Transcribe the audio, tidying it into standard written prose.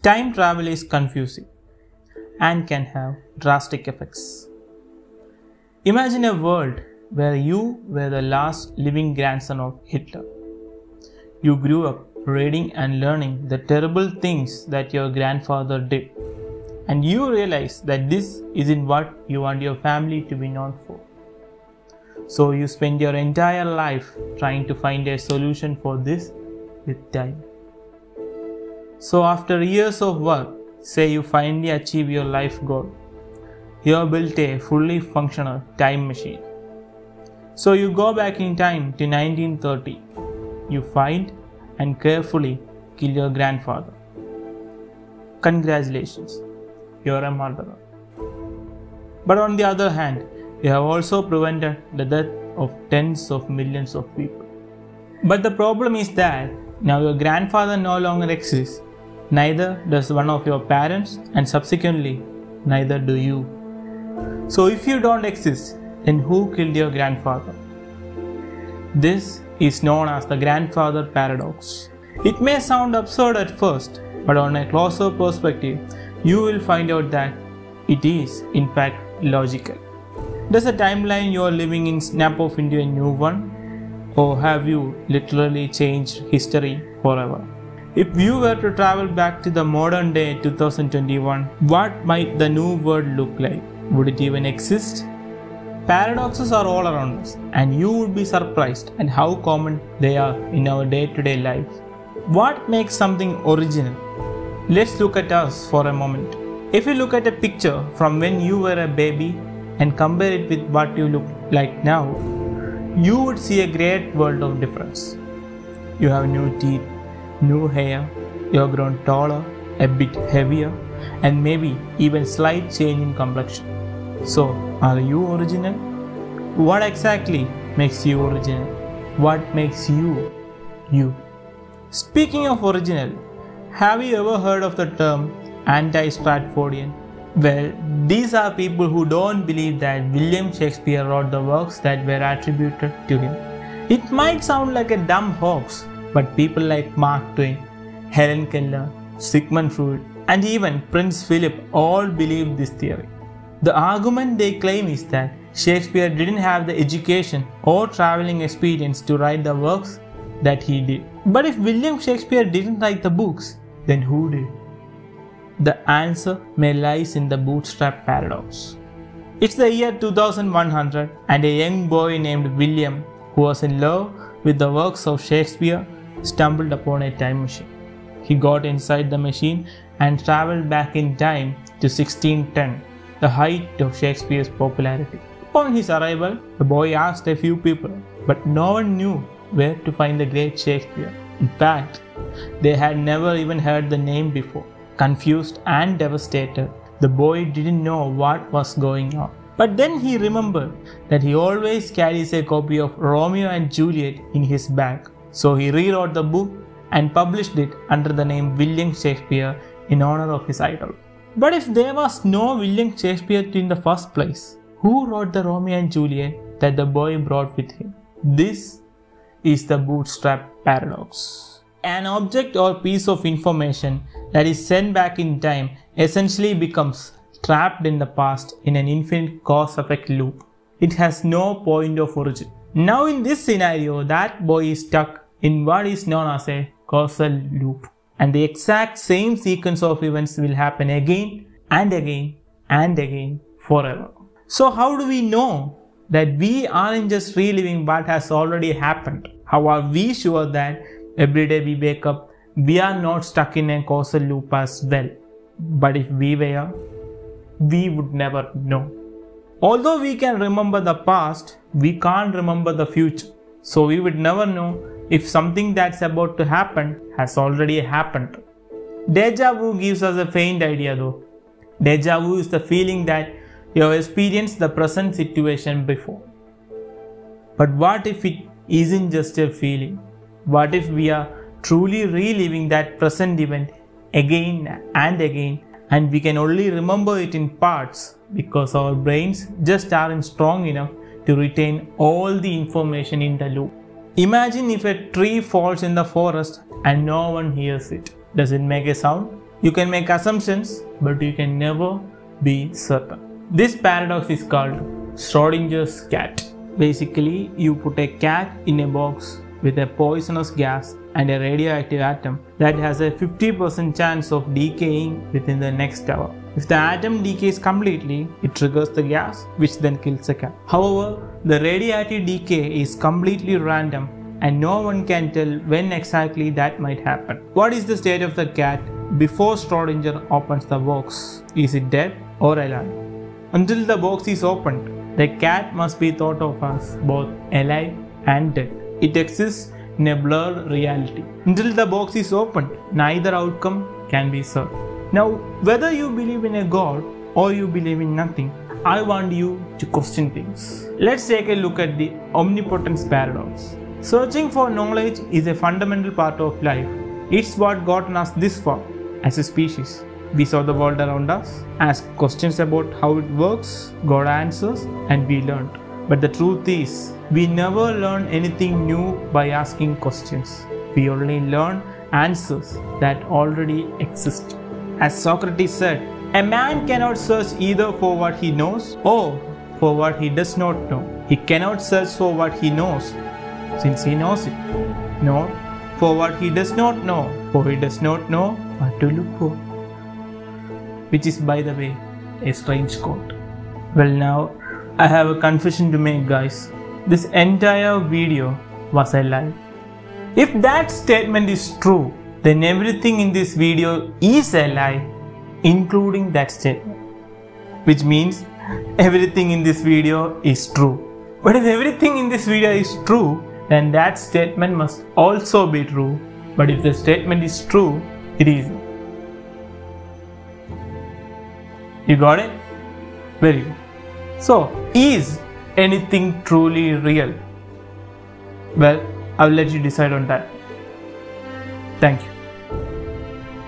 Time travel is confusing and can have drastic effects. Imagine a world where you were the last living grandson of Hitler. You grew up reading and learning the terrible things that your grandfather did, and you realize that this isn't what you want your family to be known for. So you spend your entire life trying to find a solution for this with time. So after years of work, say you finally achieve your life goal. You have built a fully functional time machine. So you go back in time to 1930. You find and carefully kill your grandfather. Congratulations, you are a murderer. But on the other hand, you have also prevented the death of tens of millions of people. But the problem is that now your grandfather no longer exists. Neither does one of your parents, and subsequently, neither do you. So if you don't exist, then who killed your grandfather? This is known as the grandfather paradox. It may sound absurd at first, but on a closer perspective, you will find out that it is, in fact, logical. Does the timeline you are living in snap off into a new one? Or have you literally changed history forever? If you were to travel back to the modern day 2021, what might the new world look like? Would it even exist? Paradoxes are all around us, and you would be surprised at how common they are in our day-to-day lives. What makes something original? Let's look at us for a moment. If you look at a picture from when you were a baby and compare it with what you look like now, you would see a great world of difference. You have new teeth, new hair, you have grown taller, a bit heavier, and maybe even slight change in complexion. So, are you original? What exactly makes you original? What makes you, you? Speaking of original, have you ever heard of the term anti-Stratfordian? Well, these are people who don't believe that William Shakespeare wrote the works that were attributed to him. It might sound like a dumb hoax, but people like Mark Twain, Helen Keller, Sigmund Freud, and even Prince Philip all believe this theory. The argument they claim is that Shakespeare didn't have the education or traveling experience to write the works that he did. But if William Shakespeare didn't write the books, then who did? The answer may lies in the bootstrap paradox. It's the year 2100 and a young boy named William, who was in love with the works of Shakespeare, stumbled upon a time machine. He got inside the machine and traveled back in time to 1610, the height of Shakespeare's popularity. Upon his arrival, the boy asked a few people, but no one knew where to find the great Shakespeare. In fact, they had never even heard the name before. Confused and devastated, the boy didn't know what was going on. But then he remembered that he always carries a copy of Romeo and Juliet in his bag. So he rewrote the book and published it under the name William Shakespeare in honor of his idol. But if there was no William Shakespeare in the first place, who wrote the Romeo and Juliet that the boy brought with him? This is the bootstrap paradox. An object or piece of information that is sent back in time essentially becomes trapped in the past in an infinite cause-effect loop. It has no point of origin. Now in this scenario, that boy is stuck in what is known as a causal loop. And the exact same sequence of events will happen again and again and again forever. So how do we know that we aren't just reliving what has already happened? How are we sure that every day we wake up, we are not stuck in a causal loop as well? But if we were, we would never know. Although we can remember the past, we can't remember the future. So we would never know if something that's about to happen has already happened. Deja vu gives us a faint idea though. Deja vu is the feeling that you have experienced the present situation before. But what if it isn't just a feeling? What if we are truly reliving that present event again and again, and we can only remember it in parts because our brains just aren't strong enough to retain all the information in the loop? Imagine if a tree falls in the forest and no one hears it. Does it make a sound? You can make assumptions, but you can never be certain. This paradox is called Schrodinger's cat. Basically, you put a cat in a box with a poisonous gas and a radioactive atom that has a 50% chance of decaying within the next hour. If the atom decays completely, it triggers the gas, which then kills the cat. However, the radioactive decay is completely random and no one can tell when exactly that might happen. What is the state of the cat before Schrodinger opens the box? Is it dead or alive? Until the box is opened, the cat must be thought of as both alive and dead. It exists in a blurred reality. Until the box is opened, neither outcome can be served. Now, whether you believe in a God or you believe in nothing, I want you to question things. Let's take a look at the omnipotence paradox. Searching for knowledge is a fundamental part of life. It's what gotten us this far as a species. We saw the world around us, asked questions about how it works, got answers, and we learned. But the truth is, we never learn anything new by asking questions. We only learn answers that already exist. As Socrates said, a man cannot search either for what he knows or for what he does not know. He cannot search for what he knows, since he knows it, nor for what he does not know, for he does not know what to look for. Which is, by the way, a strange quote. Well, now I have a confession to make, guys. This entire video was a lie. If that statement is true, then everything in this video is a lie, including that statement. Which means everything in this video is true. But if everything in this video is true, then that statement must also be true. But if the statement is true, it is. You got it? Very good. So, is anything truly real? Well, I will let you decide on that. Thank you.